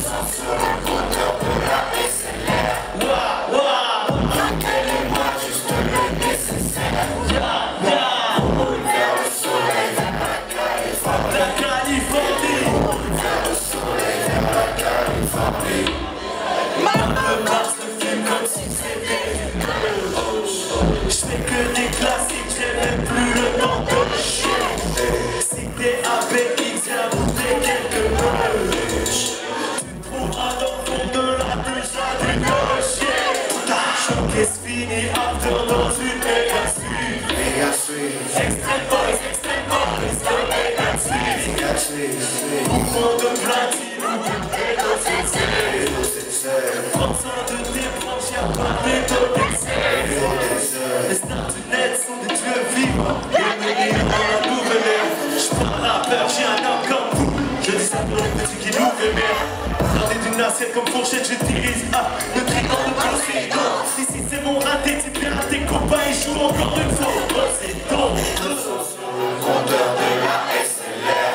Comme fourchette, j'utilise le triangle de Poséidon. Ici c'est mon raté, tu perds tes copains et joue encore une fois au Poséidon. Le compteur de la SLR.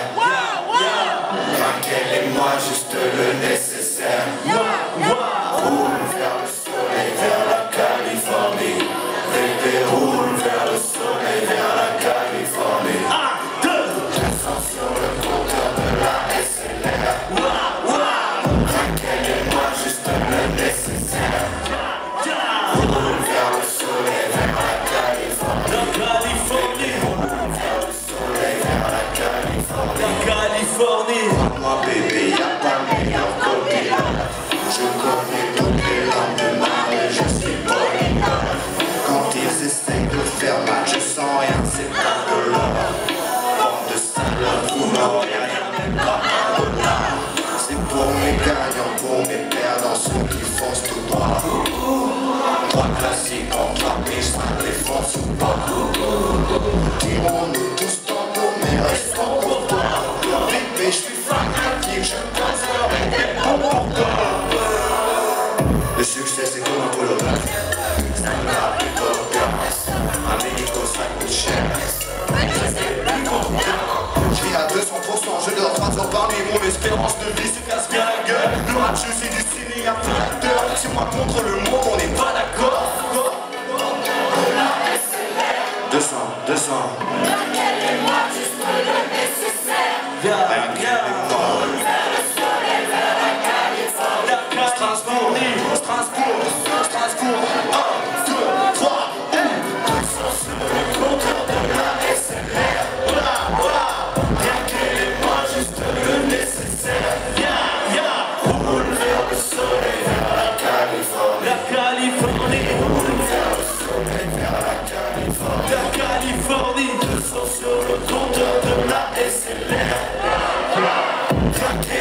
Raquel et moi, juste le nécessaire. Roule vers le soleil, vers la Californie. Bébé, roule vers le soleil, vers la Californie. 1, 2. Descends sur le compteur de la SLR. Raquel et moi, juste le nécessaire. Roule vers le soleil, vers la Californie. Roule vers le soleil, vers la Californie. Moi bébé, y'a pas meilleur côté. Je connais toutes les langues de marée, je suis polyglotte. Quand ils essayent de faire mal, je sens rien, c'est pas de l'or. Bande de salopes, vous n'aurez rien, même pas un dollar. C'est pour mes gagnants, pour mes perdants, ceux qui foncent tout droit. Trois classiques en 3 000, ça défonce ou pas. Tirons-nous tous dans nos mais restons pour toi. Bébé, je suis fanatique, je danserai des bons pour toi. Le succès c'est comme un holographe. Ça me va plutôt bien. Un médico ça coûte cher. Je sais plus combien. Je vis à 200%, je dors 3 heures par nuit. Mon espérance de vie se casse bien la gueule. Le rap jeu c'est du ciné, y'a plein d'acteurs. C'est moi contre le monde, on n'est pas d'accord. 200. Raquel et moi, juste le nécessaire. Raquel et moi. Vers le soleil, vers la Californie. Strasbourg. 1, 2, 3, Sur le compteur de la SLR. Raquel et moi, juste le nécessaire. Roule vers le soleil, vers la Californie. Roule vers le soleil, vers la Californie. 200 sur le compteur de la SLR. Raquel